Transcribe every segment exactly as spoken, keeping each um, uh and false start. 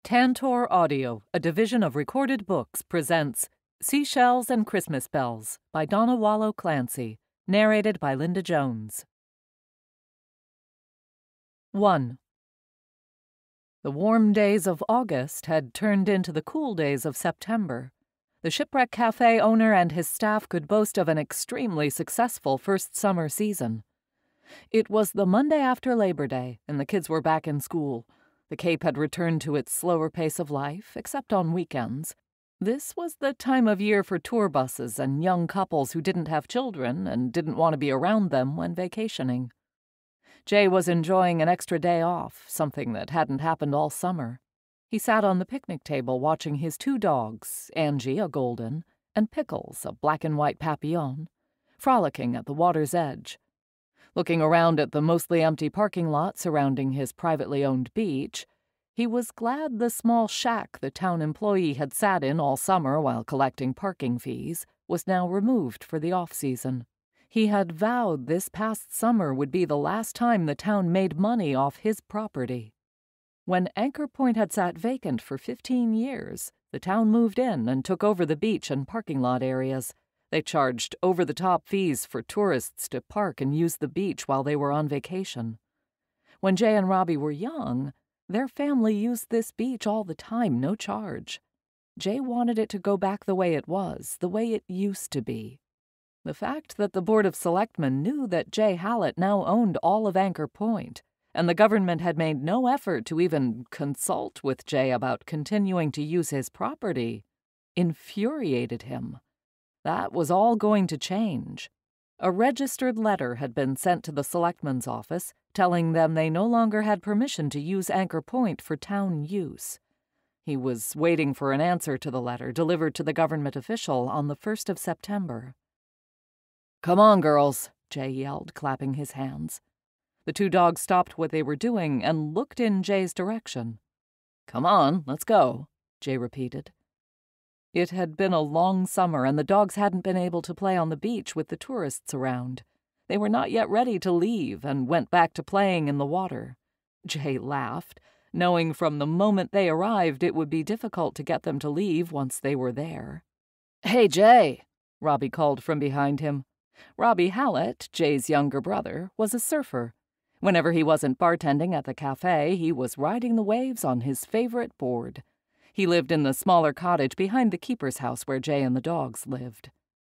Tantor Audio, a division of Recorded Books, presents Seashells and Christmas Bells by Donna Walo Clancy, narrated by Linda Jones. one. The warm days of August had turned into the cool days of September. The Shipwreck Cafe owner and his staff could boast of an extremely successful first summer season. It was the Monday after Labor Day, and the kids were back in school. The Cape had returned to its slower pace of life, except on weekends. This was the time of year for tour buses and young couples who didn't have children and didn't want to be around them when vacationing. Jay was enjoying an extra day off, something that hadn't happened all summer. He sat on the picnic table watching his two dogs, Angie, a golden, and Pickles, a black and white papillon, frolicking at the water's edge. Looking around at the mostly empty parking lot surrounding his privately owned beach, he was glad the small shack the town employee had sat in all summer while collecting parking fees was now removed for the off-season. He had vowed this past summer would be the last time the town made money off his property. When Anchor Point had sat vacant for fifteen years, the town moved in and took over the beach and parking lot areas. They charged over-the-top fees for tourists to park and use the beach while they were on vacation. When Jay and Robbie were young, their family used this beach all the time, no charge. Jay wanted it to go back the way it was, the way it used to be. The fact that the Board of Selectmen knew that Jay Hallett now owned all of Anchor Point, and the government had made no effort to even consult with Jay about continuing to use his property, infuriated him. That was all going to change. A registered letter had been sent to the selectman's office telling them they no longer had permission to use Anchor Point for town use. He was waiting for an answer to the letter delivered to the government official on the first of September. "Come on, girls," Jay yelled, clapping his hands. The two dogs stopped what they were doing and looked in Jay's direction. "Come on, let's go," Jay repeated. It had been a long summer, and the dogs hadn't been able to play on the beach with the tourists around. They were not yet ready to leave and went back to playing in the water. Jay laughed, knowing from the moment they arrived it would be difficult to get them to leave once they were there. "Hey, Jay," Robbie called from behind him. Robbie Hallett, Jay's younger brother, was a surfer. Whenever he wasn't bartending at the cafe, he was riding the waves on his favorite board. He lived in the smaller cottage behind the keeper's house where Jay and the dogs lived.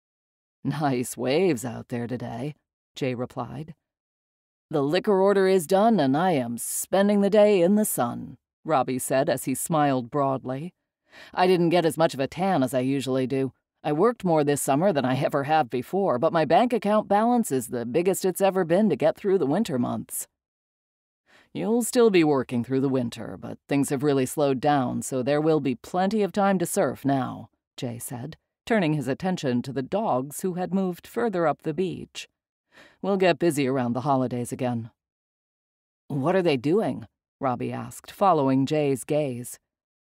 "Nice waves out there today," Jay replied. "The liquor order is done, and I am spending the day in the sun," Robbie said as he smiled broadly. "I didn't get as much of a tan as I usually do. I worked more this summer than I ever have before, but my bank account balance is the biggest it's ever been to get through the winter months." "You'll still be working through the winter, but things have really slowed down, so there will be plenty of time to surf now," Jay said, turning his attention to the dogs who had moved further up the beach. "We'll get busy around the holidays again." "What are they doing?" Robbie asked, following Jay's gaze.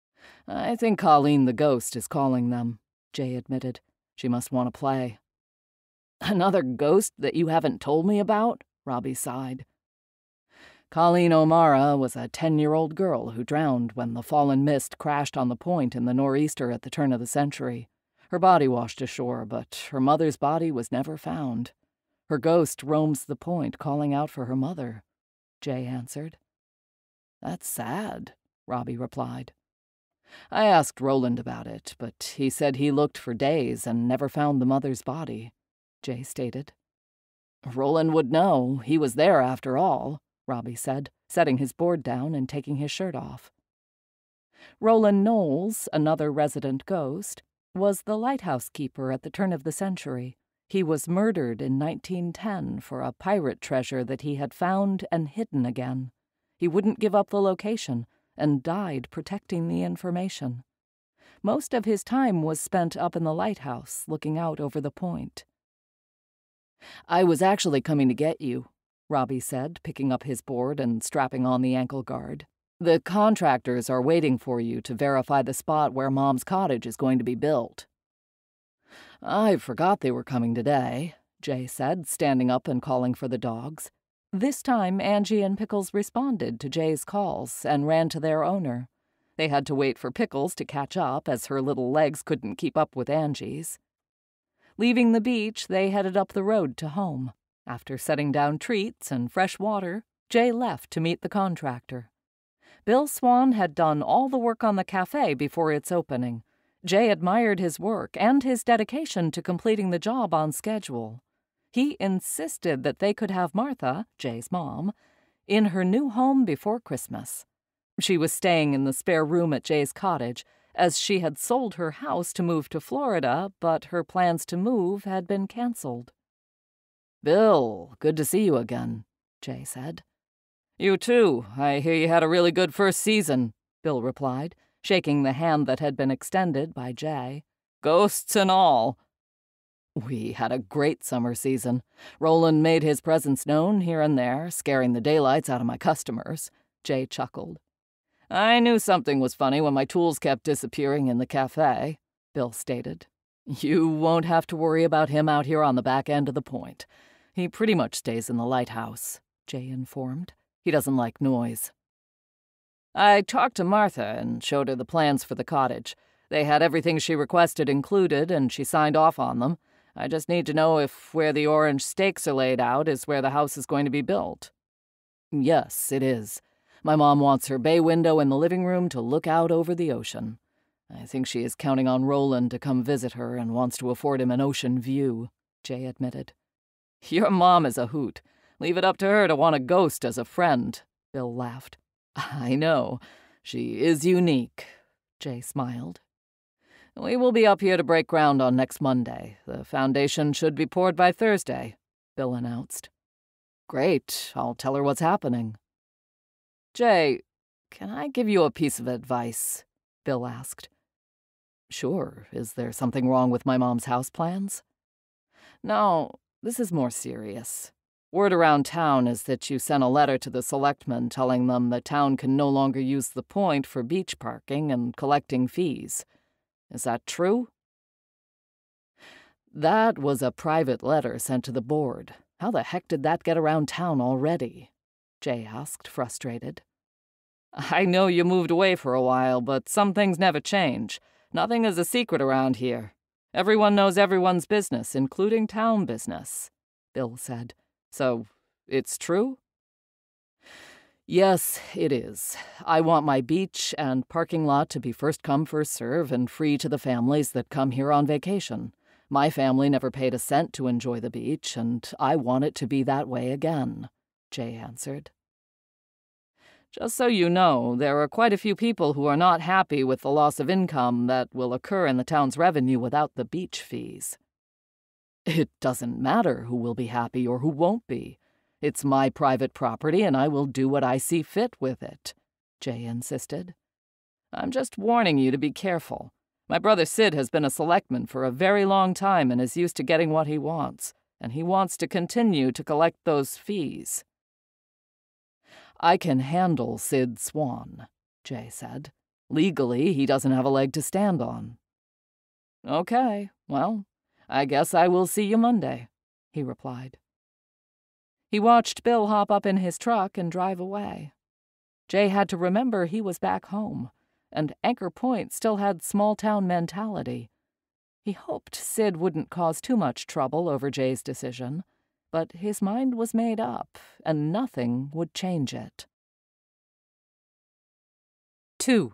"I think Colleen the ghost is calling them," Jay admitted. "She must want to play." "Another ghost that you haven't told me about?" Robbie sighed. "Colleen O'Mara was a ten-year-old girl who drowned when the fallen mist crashed on the point in the nor'easter at the turn of the century. Her body washed ashore, but her mother's body was never found. Her ghost roams the point, calling out for her mother," Jay answered. "That's sad," Robbie replied. "I asked Roland about it, but he said he looked for days and never found the mother's body," Jay stated. "Roland would know. He was there after all," Robbie said, setting his board down and taking his shirt off. Roland Knowles, another resident ghost, was the lighthouse keeper at the turn of the century. He was murdered in nineteen ten for a pirate treasure that he had found and hidden again. He wouldn't give up the location and died protecting the information. Most of his time was spent up in the lighthouse, looking out over the point. "I was actually coming to get you," Robbie said, picking up his board and strapping on the ankle guard. "The contractors are waiting for you to verify the spot where Mom's cottage is going to be built." "I forgot they were coming today," Jay said, standing up and calling for the dogs. This time, Angie and Pickles responded to Jay's calls and ran to their owner. They had to wait for Pickles to catch up, as her little legs couldn't keep up with Angie's. Leaving the beach, they headed up the road to home. After setting down treats and fresh water, Jay left to meet the contractor. Bill Swann had done all the work on the cafe before its opening. Jay admired his work and his dedication to completing the job on schedule. He insisted that they could have Martha, Jay's mom, in her new home before Christmas. She was staying in the spare room at Jay's cottage, as she had sold her house to move to Florida, but her plans to move had been canceled. "Bill, good to see you again," Jay said. "You too. I hear you had a really good first season," Bill replied, shaking the hand that had been extended by Jay. "Ghosts and all." "We had a great summer season. Roland made his presence known here and there, scaring the daylights out of my customers," Jay chuckled. "I knew something was funny when my tools kept disappearing in the cafe," Bill stated. "You won't have to worry about him out here on the back end of the point. He pretty much stays in the lighthouse," Jay informed. "He doesn't like noise." "I talked to Martha and showed her the plans for the cottage. They had everything she requested included, and she signed off on them. I just need to know if where the orange stakes are laid out is where the house is going to be built." "Yes, it is. My mom wants her bay window in the living room to look out over the ocean. I think she is counting on Roland to come visit her and wants to afford him an ocean view," Jay admitted. "Your mom is a hoot. Leave it up to her to want a ghost as a friend," Bill laughed. "I know. She is unique," Jay smiled. "We will be up here to break ground on next Monday. The foundation should be poured by Thursday," Bill announced. "Great. I'll tell her what's happening." "Jay, can I give you a piece of advice?" Bill asked. "Sure. Is there something wrong with my mom's house plans?" "No, this is more serious. Word around town is that you sent a letter to the selectman telling them the town can no longer use the point for beach parking and collecting fees. Is that true?" "That was a private letter sent to the board. How the heck did that get around town already?" Jay asked, frustrated. "I know you moved away for a while, but some things never change. Nothing is a secret around here. Everyone knows everyone's business, including town business," Bill said. "So, it's true?" "Yes, it is. I want my beach and parking lot to be first come, first serve and free to the families that come here on vacation. My family never paid a cent to enjoy the beach, and I want it to be that way again," Jay answered. "Just so you know, there are quite a few people who are not happy with the loss of income that will occur in the town's revenue without the beach fees." "It doesn't matter who will be happy or who won't be. It's my private property, and I will do what I see fit with it," Jay insisted. "I'm just warning you to be careful. My brother Sid has been a selectman for a very long time and is used to getting what he wants, and he wants to continue to collect those fees." "I can handle Sid Swann," Jay said. "Legally, he doesn't have a leg to stand on." "Okay, well, I guess I will see you Monday," he replied. He watched Bill hop up in his truck and drive away. Jay had to remember he was back home, and Anchor Point still had small-town mentality. He hoped Sid wouldn't cause too much trouble over Jay's decision, but his mind was made up, and nothing would change it. Two.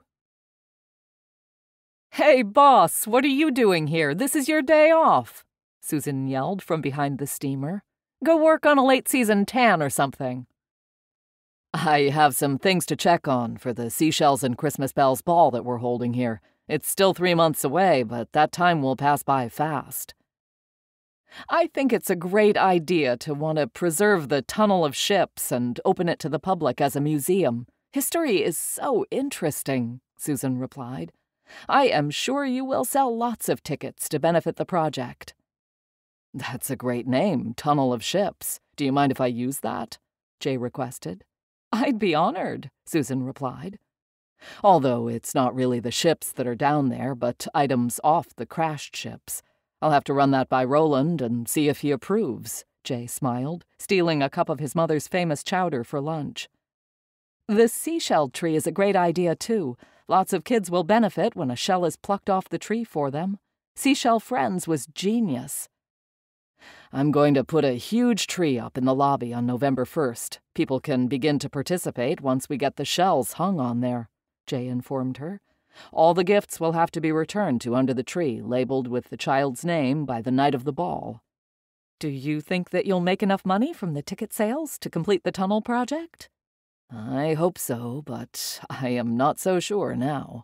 "Hey, boss, what are you doing here? This is your day off," Susan yelled from behind the steamer. "Go work on a late-season tan or something." "I have some things to check on for the Seashells and Christmas Bells ball that we're holding here. It's still three months away, but that time will pass by fast." "I think it's a great idea to want to preserve the Tunnel of Ships and open it to the public as a museum. History is so interesting," Susan replied. "I am sure you will sell lots of tickets to benefit the project." "That's a great name, Tunnel of Ships. Do you mind if I use that?" Jay requested. "I'd be honored," Susan replied. "Although it's not really the ships that are down there, but items off the crashed ships. I'll have to run that by Roland and see if he approves," Jay smiled, stealing a cup of his mother's famous chowder for lunch. "The seashell tree is a great idea, too. Lots of kids will benefit when a shell is plucked off the tree for them. Seashell Friends was genius. I'm going to put a huge tree up in the lobby on November first. People can begin to participate once we get the shells hung on there, Jay informed her. All the gifts will have to be returned to under the tree, labeled with the child's name by the night of the ball. Do you think that you'll make enough money from the ticket sales to complete the tunnel project? I hope so, but I am not so sure now.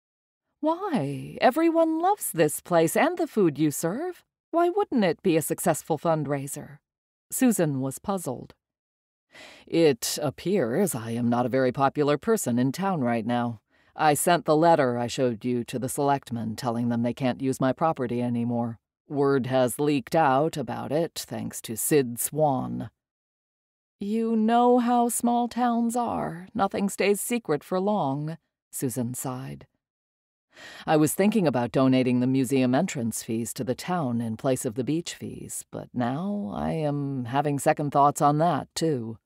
Why? Everyone loves this place and the food you serve. Why wouldn't it be a successful fundraiser? Susan was puzzled. It appears I am not a very popular person in town right now. I sent the letter I showed you to the selectmen telling them they can't use my property anymore. Word has leaked out about it thanks to Sid Swann. You know how small towns are. Nothing stays secret for long, Susan sighed. I was thinking about donating the museum entrance fees to the town in place of the beach fees, but now I am having second thoughts on that, too.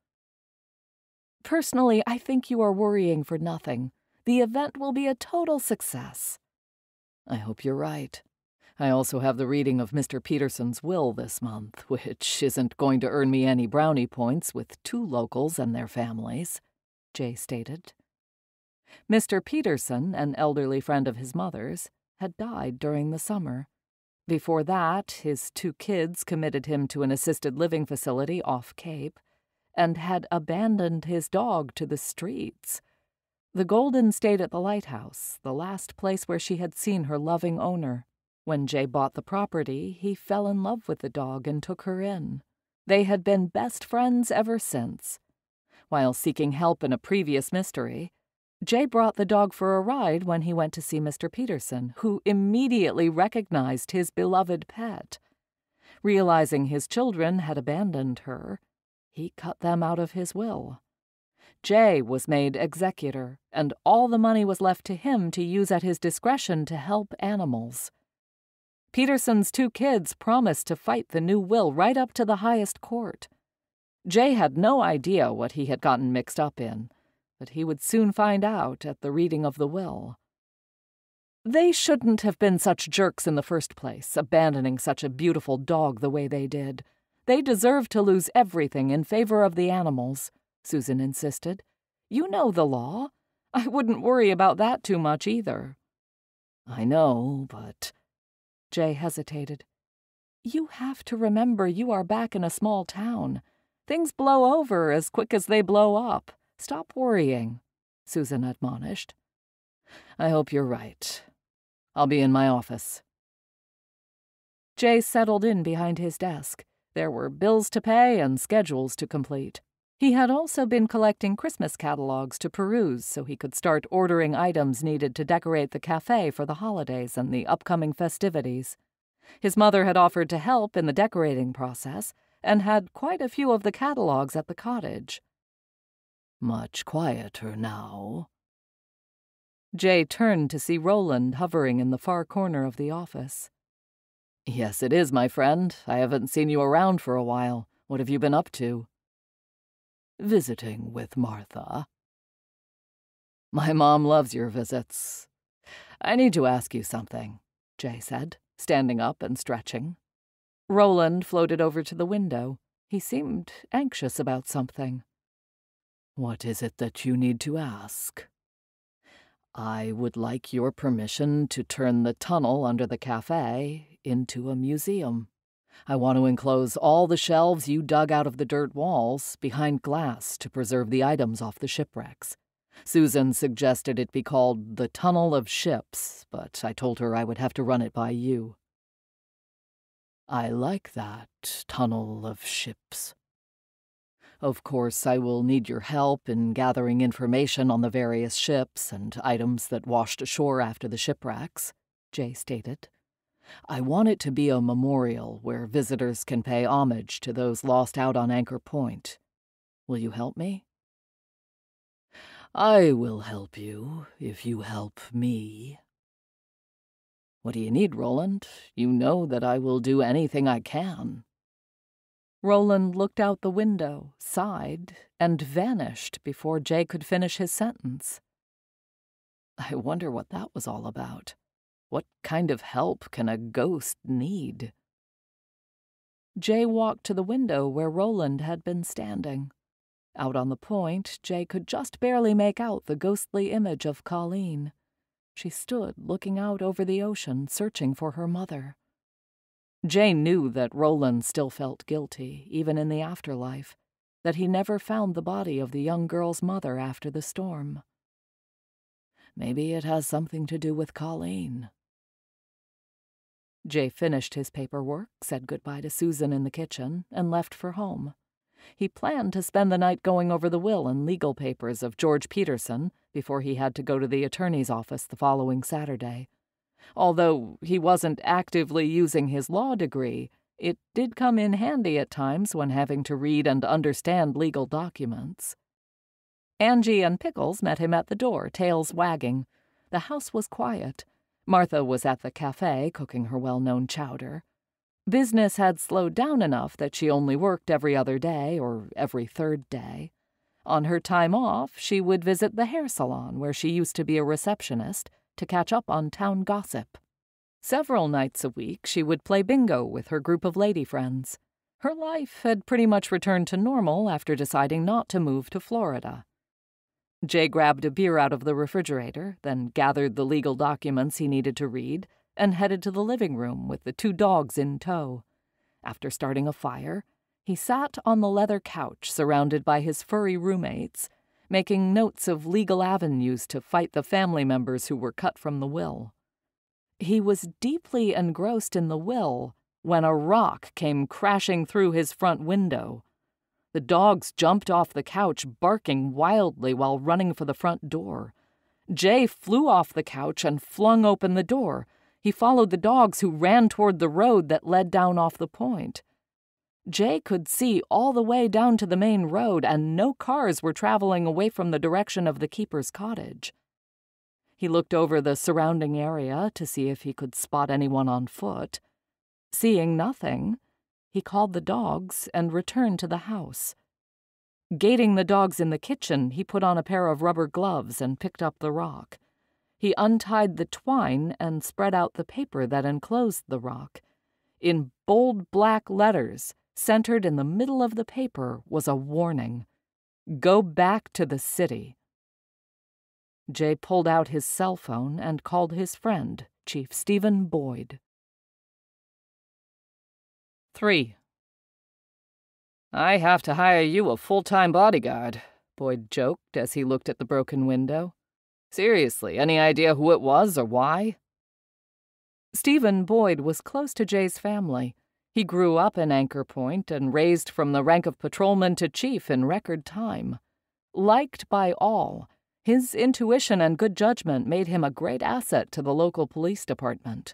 Personally, I think you are worrying for nothing. The event will be a total success. I hope you're right. I also have the reading of Mister Peterson's will this month, which isn't going to earn me any brownie points with two locals and their families, Jay stated. Mister Peterson, an elderly friend of his mother's, had died during the summer. Before that, his two kids committed him to an assisted living facility off Cape and had abandoned his dog to the streets. The Golden stayed at the lighthouse, the last place where she had seen her loving owner. When Jay bought the property, he fell in love with the dog and took her in. They had been best friends ever since. While seeking help in a previous mystery, Jay brought the dog for a ride when he went to see Mister Peterson, who immediately recognized his beloved pet. Realizing his children had abandoned her, he cut them out of his will. Jay was made executor, and all the money was left to him to use at his discretion to help animals. Peterson's two kids promised to fight the new will right up to the highest court. Jay had no idea what he had gotten mixed up in, but he would soon find out at the reading of the will. They shouldn't have been such jerks in the first place, abandoning such a beautiful dog the way they did. They deserve to lose everything in favor of the animals, Susan insisted. You know the law. I wouldn't worry about that too much either. I know, but... Jay hesitated. You have to remember you are back in a small town. Things blow over as quick as they blow up. Stop worrying, Susan admonished. I hope you're right. I'll be in my office. Jay settled in behind his desk. There were bills to pay and schedules to complete. He had also been collecting Christmas catalogs to peruse so he could start ordering items needed to decorate the cafe for the holidays and the upcoming festivities. His mother had offered to help in the decorating process and had quite a few of the catalogs at the cottage. Much quieter now. Jay turned to see Roland hovering in the far corner of the office. Yes, it is, my friend. I haven't seen you around for a while. What have you been up to? Visiting with Martha. My mom loves your visits. I need to ask you something, Jay said, standing up and stretching. Roland floated over to the window. He seemed anxious about something. What is it that you need to ask? I would like your permission to turn the tunnel under the cafe into a museum. I want to enclose all the shelves you dug out of the dirt walls behind glass to preserve the items off the shipwrecks. Susan suggested it be called the Tunnel of Ships, but I told her I would have to run it by you. I like that, Tunnel of Ships. Of course, I will need your help in gathering information on the various ships and items that washed ashore after the shipwrecks, Jay stated. I want it to be a memorial where visitors can pay homage to those lost out on Anchor Point. Will you help me? I will help you if you help me. What do you need, Roland? You know that I will do anything I can. Roland looked out the window, sighed, and vanished before Jay could finish his sentence. I wonder what that was all about. What kind of help can a ghost need? Jay walked to the window where Roland had been standing. Out on the point, Jay could just barely make out the ghostly image of Colleen. She stood looking out over the ocean, searching for her mother. Jay knew that Roland still felt guilty, even in the afterlife, that he never found the body of the young girl's mother after the storm. Maybe it has something to do with Colleen. Jay finished his paperwork, said goodbye to Susan in the kitchen, and left for home. He planned to spend the night going over the will and legal papers of George Peterson before he had to go to the attorney's office the following Saturday. Although he wasn't actively using his law degree, it did come in handy at times when having to read and understand legal documents. Angie and Pickles met him at the door, tails wagging. The house was quiet. Martha was at the cafe cooking her well-known chowder. Business had slowed down enough that she only worked every other day or every third day. On her time off, she would visit the hair salon where she used to be a receptionist to catch up on town gossip. Several nights a week, she would play bingo with her group of lady friends. Her life had pretty much returned to normal after deciding not to move to Florida. Jay grabbed a beer out of the refrigerator, then gathered the legal documents he needed to read, and headed to the living room with the two dogs in tow. After starting a fire, he sat on the leather couch surrounded by his furry roommates, making notes of legal avenues to fight the family members who were cut from the will. He was deeply engrossed in the will when a rock came crashing through his front window. The dogs jumped off the couch, barking wildly while running for the front door. Jay flew off the couch and flung open the door. He followed the dogs, who ran toward the road that led down off the point. Jay could see all the way down to the main road, and no cars were traveling away from the direction of the keeper's cottage. He looked over the surrounding area to see if he could spot anyone on foot. Seeing nothing, he called the dogs and returned to the house. Gating the dogs in the kitchen, he put on a pair of rubber gloves and picked up the rock. He untied the twine and spread out the paper that enclosed the rock. In bold black letters, centered in the middle of the paper, was a warning. Go back to the city. Jay pulled out his cell phone and called his friend, Chief Stephen Boyd. Three. I have to hire you a full-time bodyguard, Boyd joked as he looked at the broken window. Seriously, any idea who it was or why? Stephen Boyd was close to Jay's family. He grew up in Anchor Point and raised from the rank of patrolman to chief in record time. Liked by all, his intuition and good judgment made him a great asset to the local police department.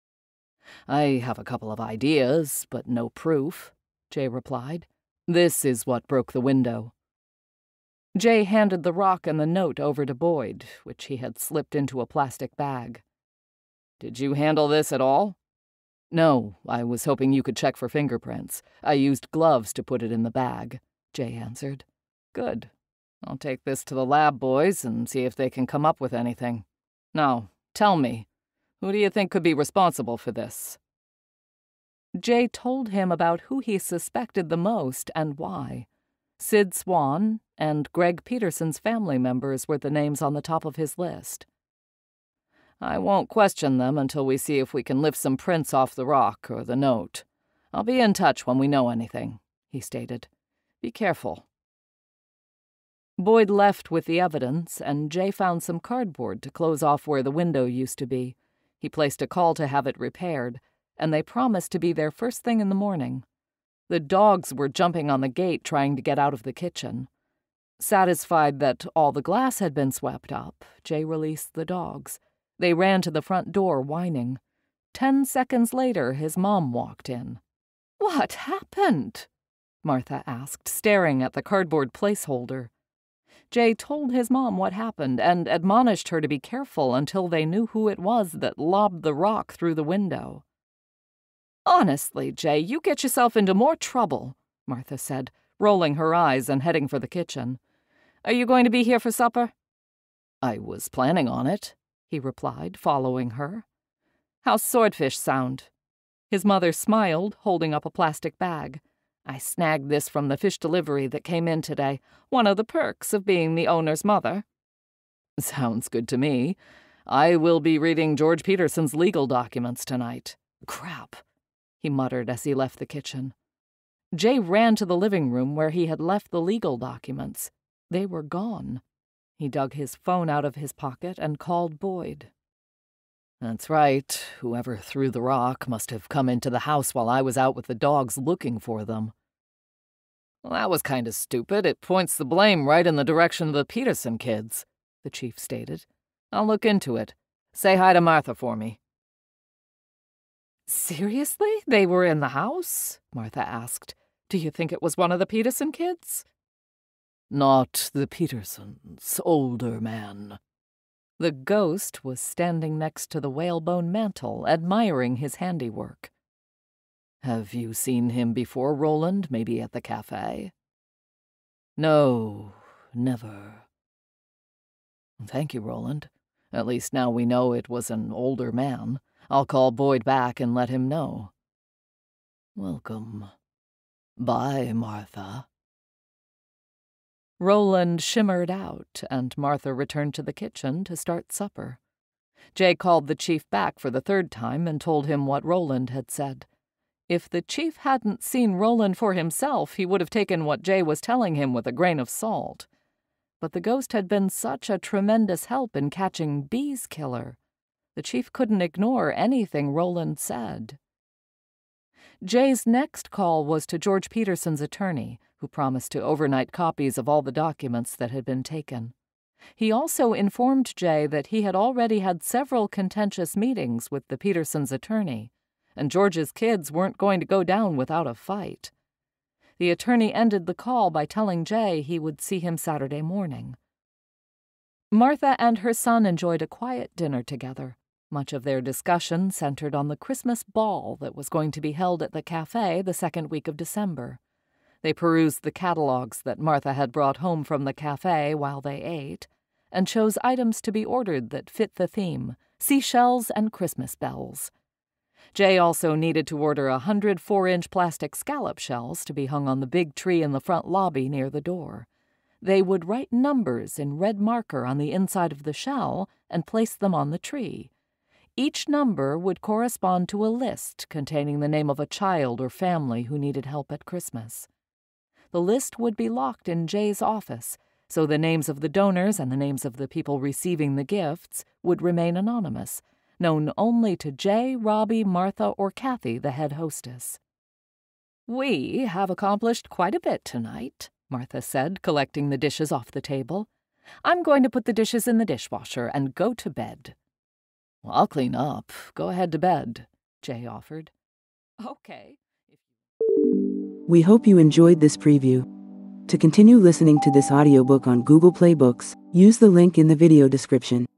I have a couple of ideas, but no proof, Jay replied. This is what broke the window. Jay handed the rock and the note over to Boyd, which he had slipped into a plastic bag. Did you handle this at all? No, I was hoping you could check for fingerprints. I used gloves to put it in the bag, Jay answered. Good. I'll take this to the lab boys and see if they can come up with anything. Now, tell me, who do you think could be responsible for this? Jay told him about who he suspected the most and why. Sid Swann and Greg Peterson's family members were the names on the top of his list. I won't question them until we see if we can lift some prints off the rock or the note. I'll be in touch when we know anything, he stated. Be careful. Boyd left with the evidence, and Jay found some cardboard to close off where the window used to be. He placed a call to have it repaired, and they promised to be there first thing in the morning. The dogs were jumping on the gate trying to get out of the kitchen. Satisfied that all the glass had been swept up, Jay released the dogs. They ran to the front door, whining. Ten seconds later, his mom walked in. "What happened?" Martha asked, staring at the cardboard placeholder. Jay told his mom what happened and admonished her to be careful until they knew who it was that lobbed the rock through the window. "Honestly, Jay, you get yourself into more trouble," Martha said, rolling her eyes and heading for the kitchen. "Are you going to be here for supper?" I was planning on it, he replied, following her. How's swordfish sound? His mother smiled, holding up a plastic bag. I snagged this from the fish delivery that came in today, one of the perks of being the owner's mother. Sounds good to me. I will be reading George Peterson's legal documents tonight. Crap, he muttered as he left the kitchen. Jay ran to the living room where he had left the legal documents. They were gone. He dug his phone out of his pocket and called Boyd. That's right. Whoever threw the rock must have come into the house while I was out with the dogs looking for them. Well, that was kind of stupid. It points the blame right in the direction of the Peterson kids, the chief stated. I'll look into it. Say hi to Martha for me. Seriously? They were in the house? Martha asked. Do you think it was one of the Peterson kids? Not the Petersons, older man. The ghost was standing next to the whalebone mantel, admiring his handiwork. Have you seen him before, Roland, maybe at the cafe? No, never. Thank you, Roland. At least now we know it was an older man. I'll call Boyd back and let him know. Welcome. Bye, Martha. Roland shimmered out, and Martha returned to the kitchen to start supper. Jay called the chief back for the third time and told him what Roland had said. If the chief hadn't seen Roland for himself, he would have taken what Jay was telling him with a grain of salt. But the ghost had been such a tremendous help in catching Bee's killer. The chief couldn't ignore anything Roland said. Jay's next call was to George Peterson's attorney, who promised to overnight copies of all the documents that had been taken. He also informed Jay that he had already had several contentious meetings with the Petersons' attorney, and George's kids weren't going to go down without a fight. The attorney ended the call by telling Jay he would see him Saturday morning. Martha and her son enjoyed a quiet dinner together. Much of their discussion centered on the Christmas ball that was going to be held at the cafe the second week of December. They perused the catalogs that Martha had brought home from the cafe while they ate, and chose items to be ordered that fit the theme, seashells and Christmas bells. Jay also needed to order a hundred four-inch plastic scallop shells to be hung on the big tree in the front lobby near the door. They would write numbers in red marker on the inside of the shell and place them on the tree. Each number would correspond to a list containing the name of a child or family who needed help at Christmas. The list would be locked in Jay's office, so the names of the donors and the names of the people receiving the gifts would remain anonymous, known only to Jay, Robbie, Martha, or Kathy, the head hostess. "We have accomplished quite a bit tonight," Martha said, collecting the dishes off the table. "I'm going to put the dishes in the dishwasher and go to bed." "Well, I'll clean up. Go ahead to bed," Jay offered. "Okay." We hope you enjoyed this preview. To continue listening to this audiobook on Google Play Books, use the link in the video description.